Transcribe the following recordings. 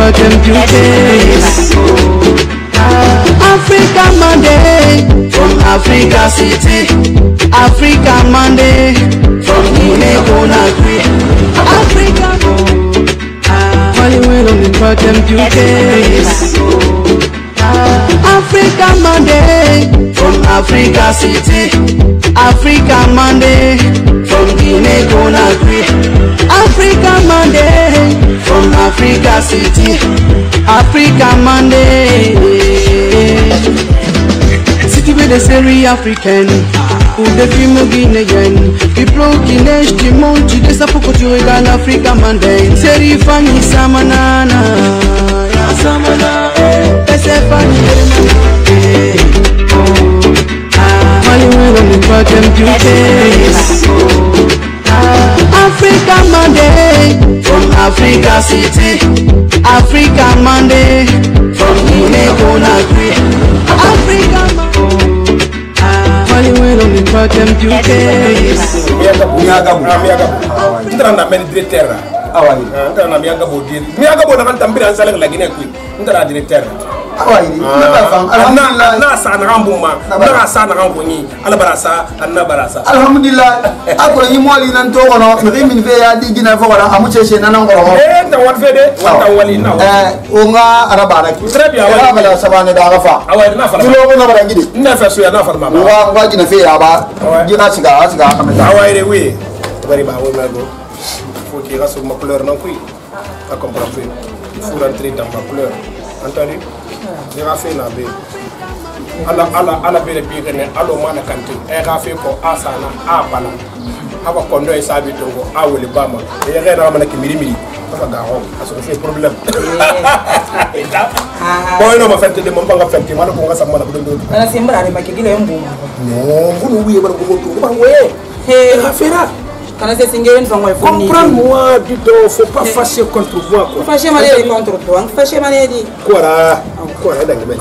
them beauties. Africa Monday from Africa City. Africa Monday from Guinea Conakry. Africa Hollywood on the them beauties. Africa Monday from Africa City. Africa Monday from Guinea Conakry. Africa Monday from Africa City. Africa Monday. City with the Seri African. Ou de film guinéen. People Guinée, qui monte, tu des sapos que tu regardes Africa Monday. Seri Fanny Samanana. Samana. C'est Fanny Hollywood on the them beauties. Africa Monday from Africa City. Africa Monday from Guinea Conakry. Africa Hollywood on the them beauties. Alhamdulillah. Ako ni mo ali nan to kono, min fe ya di gina fo wala amu chese nan ngoro. Ta wan fe de, wan wali na. O nga araba na ki. Très bien, wala bala sabane da gafa. Awai na fara. Tulo ko na bara ngidi. Na fa so ya na fara ma. Wa gina fe ya ba. Gina siga kameta. Awai re we. Bari ba wo na go. Faut qu'il reste ma couleur non kui. Pas comprendre. Il faut rentrer dans ma couleur. Entendu? J'ai fait na be. Ala bere bi gene alo mana kanti e ga fe ko asana apala aba kondo e sabi tongo awole bama e ga na mana ki miri aba ga ho aso fe problème boy no ma fete de mo panga fete mala ko nga sa mala ko do ana simbra ari makigile yombu no bunu wiye bara ko to ba we he ga fera kana se singeren fa ngoy fonni comprends-moi du dos faut pas fâcher contre moi quoi fâcher mané contre toi fâcher mané di quoi da ngebe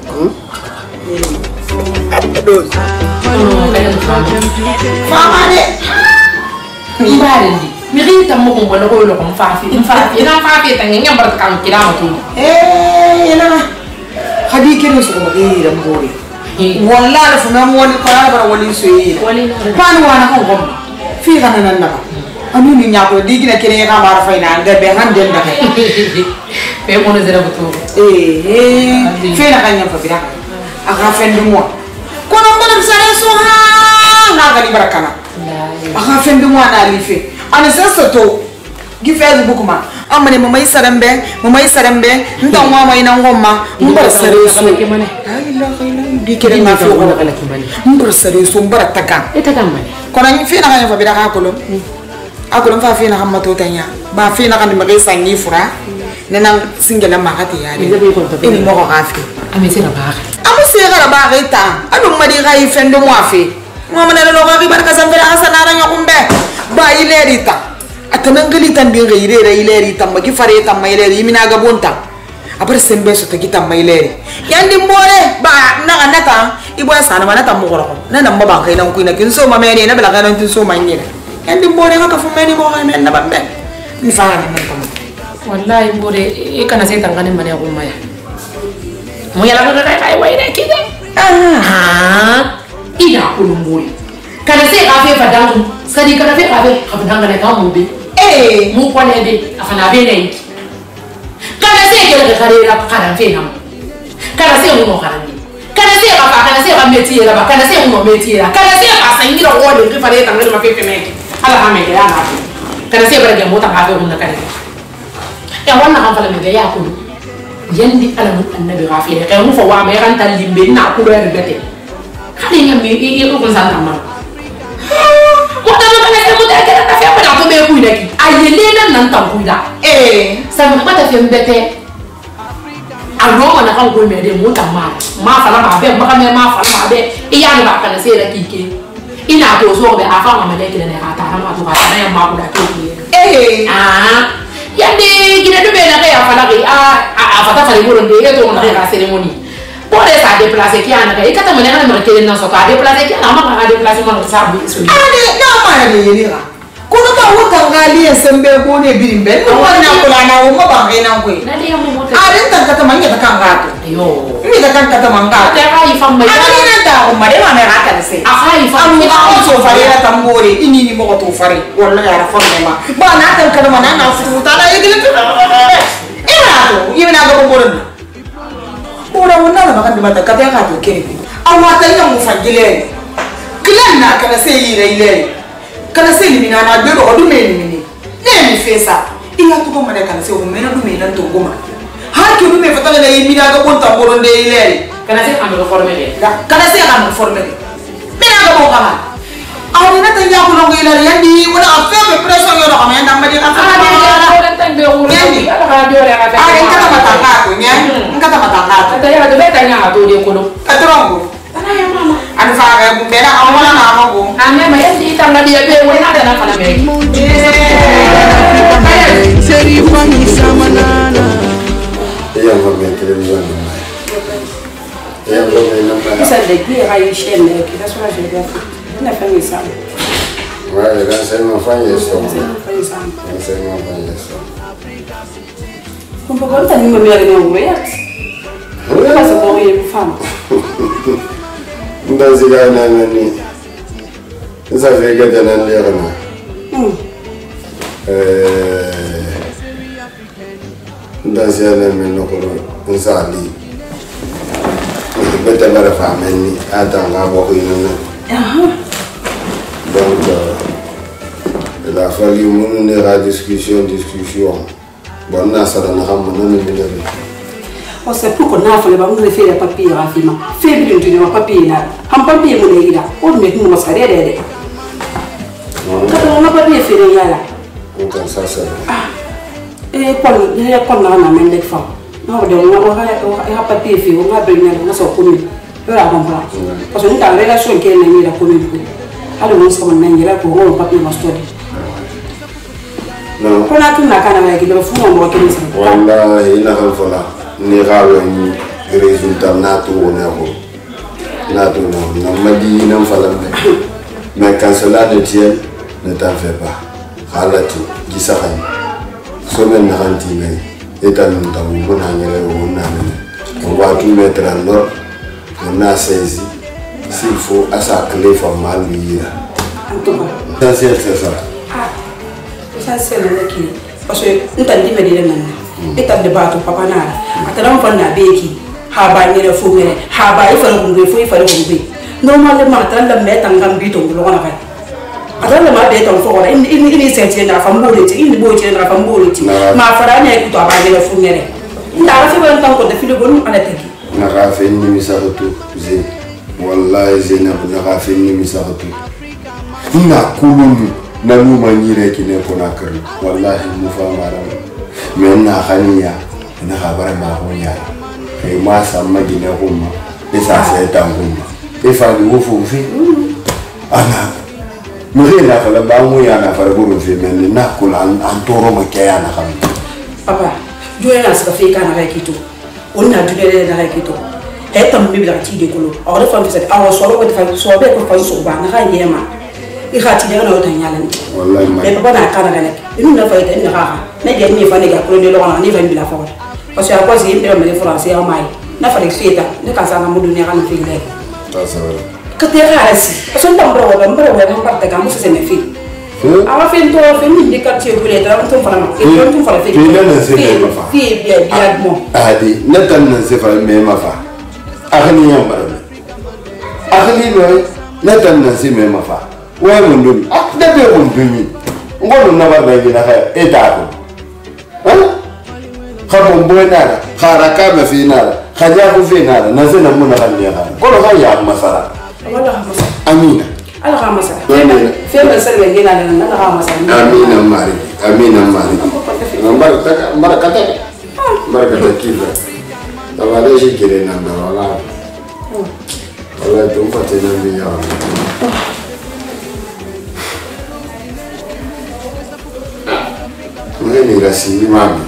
Famare. Ibarendi. Miri tammo ko wala ko lo ko faafi. Ina faafi tan ngam bar kan kila to. Ina. Hadi kene so ko be ram gori. Wallahi fa nam woni ko ala bar wali so yi. Pan wana ko ko. Fi kana nan na. Anu ni nya ko digina kene ka mara fa ina ngabe handen da. Pe mo ne zera butu. Fe na kanya fa bira. Aka fendu mo kono ngona sare so ha na gali barakana aka fendu mo na life ana sasa to gi Facebook ma amane mama isarambe nda mwa ma ina ngoma mbar sare so la ilaha illa di kere ma fi ko kala kimani mbar sare so mbar taka eta mane kono ni fi na kanya fa bida ka kolo akolo fa fi na hamma to tanya ba fi na kan ma gesa ni fura nena singela makati yare ini mo ko afi amese na ba amu segara ba gaita adu madi gai fendo mo afi mo manana lo ga barka sambira asana nya kumbe ba ilerita atanangali tan bi gaire ileri tamma ki fare tamma ileri mina ga bonta apar sembe so tagi tamma ileri yandi mbore ba na anata ibo sana manata mo goro na namba ba kai nan kuina kin so mamene na bala ga nan tin so manyira yandi mbore ga ka fumeni mo ga men na bambe ni fara ni nan wallahi mbore e kana sai tangane mane ko maya mo yala ga kai waire kide ina kulumuri kana sai ka fe fadangu sadi kana fe ka fe fadanga na ka mo be mu kwane be afana be nei kana sai ke ga karera kana fe nam kana sai mo karandi kana sai ka metiera ba kana sai mo metiera kana sai ka sangira wole ke fare tangane ma fe fe me ala ha me ga na kana sai bara ga mota ka fe hunna kana ya wannan kan fala me ga ya kulu yandi ala mun annabi ghafira kay mu fa wa me kan talimbe na ku do regate khali ngam mi ko san tamma ko da ma ne ko da ka fa ba ko be ku daki ayele nan tan ku da sa ma ta fe mbete alo ma na kan ko me de mu tamma ma fala ma be ma ka me ma fala ma be iya ni ba kana se la kike ina to so be afa ma de kile ne ka ta ma to ka na ma ku da ke yande gina do be na ya fala ke fata fari bolo de to na ka cérémonie pour ça déplacer ki ana ka ikata mona na marquer na so ka déplacer ki ana ma ka déplacer ma sa bi so ade na ma ya de yira ko no ba awu tangali sembe ko ne birimbe no wana ko na wo mo bangi na ko ari tan kata manya ta kangato yo mi ta kan kata manga ta ai famma ari na ta ko mare ma me rata se ai famma ko so fare na tambore ini ni mo to fare wallahi ara famma ma ba na tan kata mana na fu ta la yigile ina to yina ga ko ora wonna na makan di mata kata ka to kene awata ina mu fagile kilan na kana se ile kana se limina na bero odu meni ne mi fesa iya to ko mane kana se o mena du mena to goma ha ki du me fatale na yimina ga bon tamboro de ile kana se am do forme de kana se am forme de mena ga bon kama awni na tan ya ko no ile yandi wala affe pression yo do am yanda mari ka ala tan be wuro ni ala ka do re ka ta kana mata ka ko nya ngata mata ka ta ya do beta nya to de ko no katrongo ana ya mama ana fa ga bu bela awala na amago ame ma yandi tanga dia be wena na kana me Seri fanyi samanana ya ngombe television ya ngombe namba ça de dire à une chaîne qui va sur la géographie on a fait ça ouais renseignement fanyi ça renseignement fanyi ça on peut pas tenir me regarder en vrai ça c'est pour une femme ndazi ga na nani ça fait que dans l'air ndazi ana men no ko nsali beta mara fameni atanga bo ko ina donc il a fallu mener la discussion bon na sala na xam na ni ni on sait pourquoi na fa le ba ngre faire papier rafima fait bien tu ne papier na ham papier mo le ida o me mo masare de quand on a papier fait yala donc ça c'est kon na men de fa no de on ha papier fait on a besoin na so ko mi ora comprendre parce que ni ta relation que na ni la ko mi alors on se comme na ko on papier ma story non ko na tun na kana ba ki do fu mo ko ni sa wallahi ina kan fala ni rawe ni résultat na to na ko na to na madi na fala mais quand cela ne tient ne t'en fais pas halati gisakay semaine na rantine etan ndamu bona ngere wona on va tout mettre en ordre on a saisi s'il faut à sa clé formale lire en tout cas c'est ça ça c'est le qui parce que ntandi me de nan etan de bato papa na atara mfa na beki ha ba ngere fu ngere ha ba ifara ngwe fu ifara ngwe normalement tan la meta ngambi to ngolo na kai atala ma be to fo ini senti na fambo ti ini bo ti na fambo ti ma fara na ku to ba ngere fu ngere ndara fi ban tan ko de fili bonu ala tagi na rafe ni misaratu ze wallahi zainab na rafe ni misaratu ina kululu na mu manyire kine ko na kar wallahi mu fa mara men na khaniya na khabara ma ho ya kai ma samma gine humma isa sai tan humma ifa ni wo fu fi ana mure na fala ba mu ya na fara buru fi men na kula an toro ma kaya na kham papa joye na ska fi kana ga kito onna dudere na ga kito etam mi bila ti de kolo awre fam fi sa awo so ko fa so be ko fa so ba na ga yema ikhati de na otan yala ni wallahi ma e papa na kana ga nek inu na fa ite ni ga na ge mi fa ne ga ko ne lo na ni fa bila fa parce que quoi c'est bien mais français en mai na fa feta ne ka sa na mudu ne ga na fi le ça c'est vrai que te rasi parce que ndambro wa parte ga musu se me fi awa fe ndo fe ni de quartier bu le tra on ton fala ma e on ton fala fe fi bien mo adi netan na se fa me ma fa akhni yamba akhni no netan na se me ma fa wa mun dum da be mun dum ngolo na ba ba gina ha eta ko khabo mbona kharaka ma fi nara khaja ku fi nara na se na mun na kan ya ko lo ha ya masara wala hamasa amina ala hamasa fe ma salwe gina na ala hamasa amina mari barakata kila tawale shi kire na wala wala to pate na biya ni rasi mami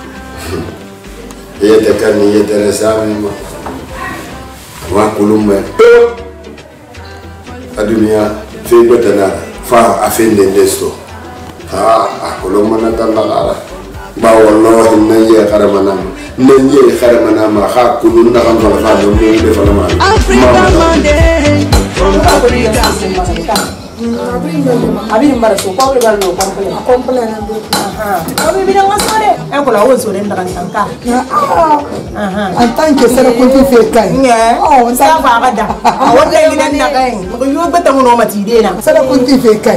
yete kan yete resami ma wa kulumba adunia fe gotana fa afende desto Aku mana tanah bawa Allah nanya karena mana aku nuna kan kalau ada mungkin kalau mana Africa Monday from Africa. Abi mbara so ko legal no komplain abi bilang masore e ko lawo so den daga tanka en tant que c'est le côté fait kai oh sa fa bada wala gidan da kai ko yo bata mo mati de na c'est le côté fait kai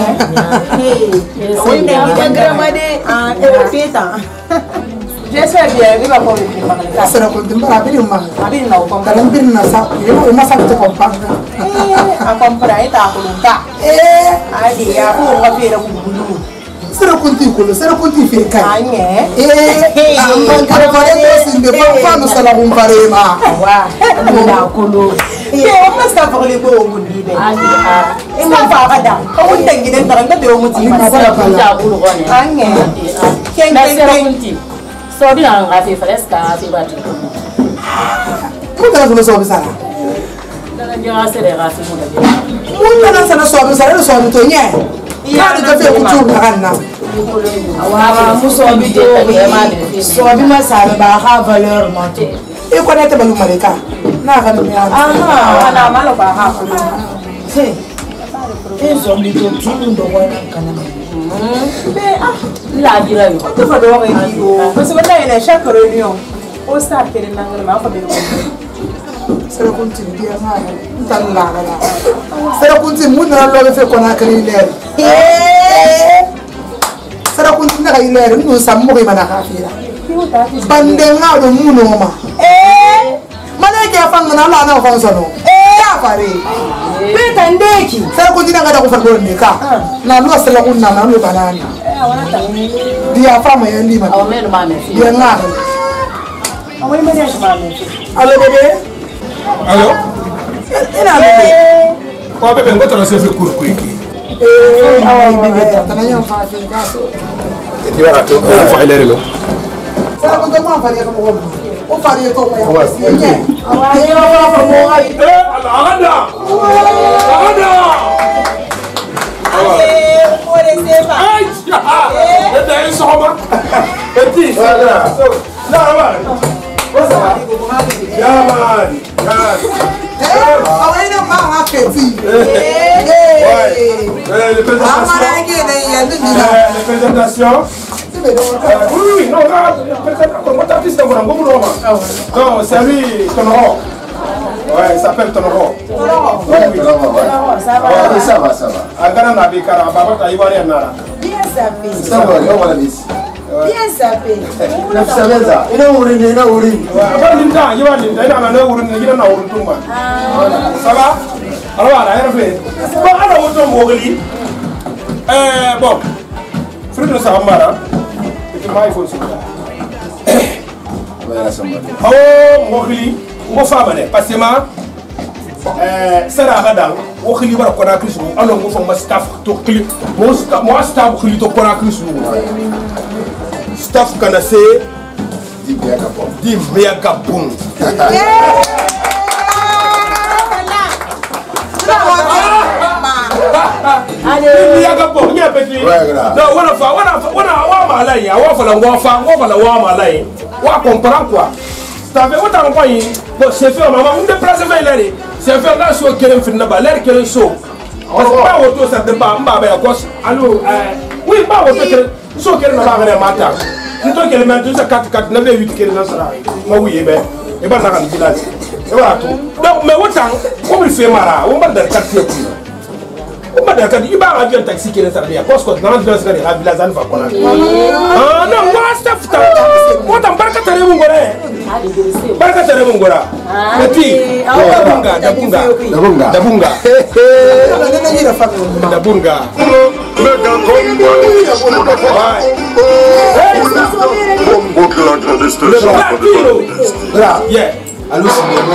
wala gidan gramade e feta j'espère bien vi va ko le parler c'est le côté mbara abi na ko dalam bir na sa yo ma sa to kompanga a comprar eta ko nunca ali ya ko ka fera ko bulu c'est le côté fait kai anye amman kare fare to sinde fa no sala bum pare ma wa na kolo o ma sta fa le ko mundi be e ma fa ga da ko mun tangi den da ga do muti ma sa ko ja ko ko ne anye ken ken so bi na nga fi fresca fi bati ko da so so bisara daga jara sere ga fi mo da mun na sana so bisara so to nye ya da fe ku tu na kanna awa muso bi to so bi ma sa ba ha valeur monte e ko na te balu maleka na ga me wala malo ba ha se ezo mi to tu ndo wana kana be la jira yo to fa do ga yo parce que là il a chaque réunion au stade que l'angle ma fa be ko c'est le côté bien ma ntan la la c'est le côté mun na lo fe ko na kali le c'est le côté na ga ile ni sa mo ga mana ka fira bande nga do muno ma mana ke fa ngana la na fa so no ya pare peta ndeki c'est le côté na ga da ko fa do ne ka na lo c'est le côté na no banana dia fama ya ndima aw men ma me fi dia nga awai mariage ma me allo bébé allo ina bébé ko bebe ngoto na sefe kurku iki bébé tananya fa fi gaso ti wara to fa ilere lo c'est ko ma fa ya ko mo o fa ya to ma ya nye awai wa fa mo ai aganda ore sefa ai da yi soma eti na ba ya man awai na ma ha ke fi les présentations oui non comment t'artiste dans mon non c'est lui Tonoro ouais il s'appelle Tonoro Ça va. agana na bikara baba ta ivoire na bien sapé Ça va, on va la vis. bien sapé Na fisabeza. Ina uri. ba linda yiwa linda ina na wurin ne gidan na wurin tumba ça va alors ala yara fe ba ala woto mogli bon frère ça va mara et mai faut ça Ouais, ça va. oh mogli mo fa bane parce que ma sara gadal wo khili bara kona krisu alo ngo fo ma staff to clip mo staff khili to kona krisu staff kana se di mega kapon allez ya kapon nya peti no wana wa malai ya wa fala wa malai wa comprend quoi ça fait autant quoi bon c'est fait maman on déplace vers l'air c'est fait là sur quel film là l'air quel show parce que pas auto ça débat mba ba cause allo oui pas auto quel so quel na ba mata nto quel men tout ça 4 na 8 quel na sara ma oui e ba na kan village e ba to donc mais autant comme il fait mara on va dans quartier on va dans quartier ba avion taxi quel sara bien parce que dans village la village an va kona ah non moi staff ta moi tam barka tare mun gore barka tare mun gora eti dabunga yeah allô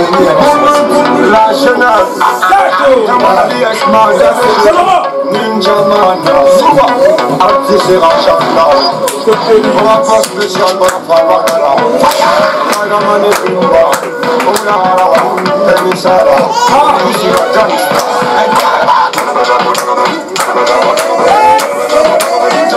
la jeunesse Ninja Man, Suba, artiste rachanda, on va pas spécialement faire la manie Zumba, on a la Tenisara, Musica Janista.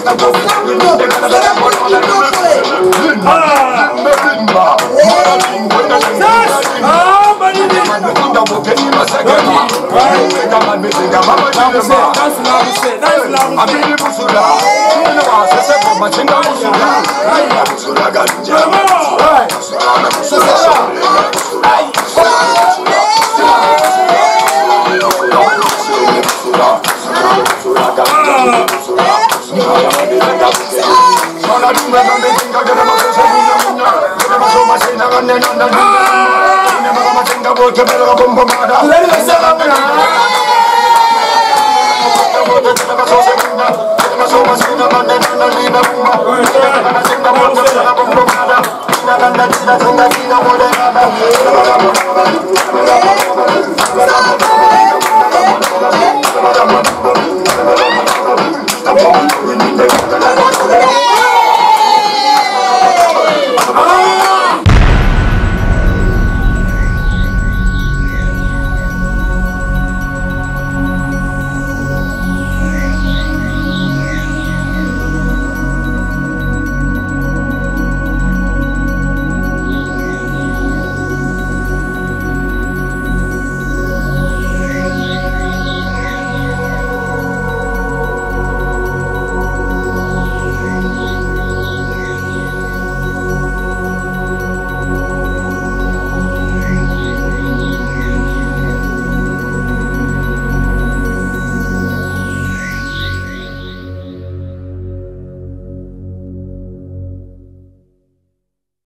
Anda